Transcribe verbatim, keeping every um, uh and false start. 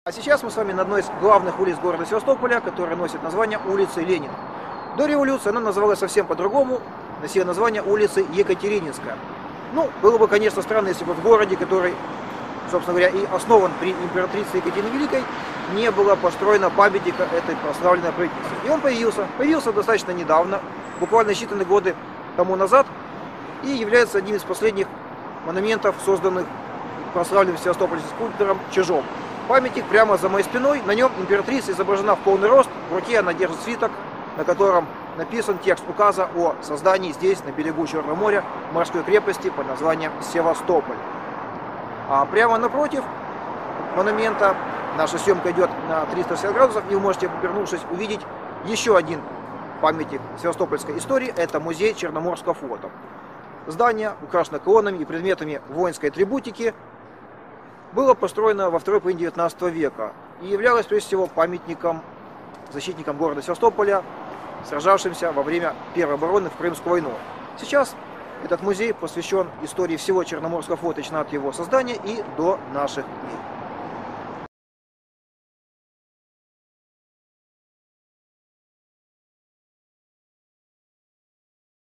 А сейчас мы с вами на одной из главных улиц города Севастополя, которая носит название улицы Ленина. До революции она называлась совсем по-другому, носила название улицы Екатерининская. Ну, было бы, конечно, странно, если бы в городе, который, собственно говоря, и основан при императрице Екатерине Великой, не было построено памятника этой прославленной правительнице. И он появился. Появился достаточно недавно, буквально считанные годы тому назад, и является одним из последних монументов, созданных прославленным севастопольским скульптором Чижом. Памятник прямо за моей спиной, на нем императрица изображена в полный рост, в руке она держит свиток, на котором написан текст указа о создании здесь, на берегу Черного моря, морской крепости под названием Севастополь. А прямо напротив монумента, наша съемка идет на триста шестьдесят градусов, и вы можете, повернувшись, увидеть еще один памятник севастопольской истории, это музей Черноморского флота. Здание украшено колоннами и предметами воинской атрибутики, было построено во второй половине девятнадцатого века и являлось, прежде всего, памятником защитникам города Севастополя, сражавшимся во время Первой обороны в Крымскую войну. Сейчас этот музей посвящен истории всего Черноморского флота, начиная от его создания и до наших дней.